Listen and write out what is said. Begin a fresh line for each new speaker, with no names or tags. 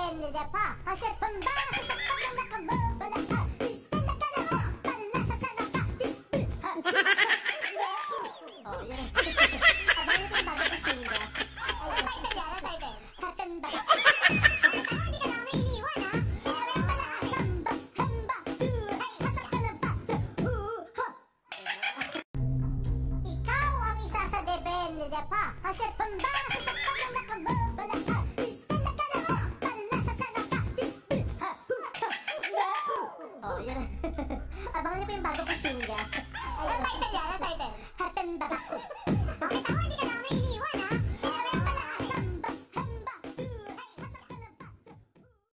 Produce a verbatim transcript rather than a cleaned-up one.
depende pa. Kasi pambara sa pag nakababala ka. Istala ka na mo, palasa sa naka. Oh, yun. Abang ito yung bago ko singa. Ay, tayo din, tayo din. Katanda. Hindi ka namin iniwan, ha? Sinabi pa na hamba, hamba, tuhay, hatak ka na ba? Huha! Ikaw ang isa sa depende pa. Kasi pambara sa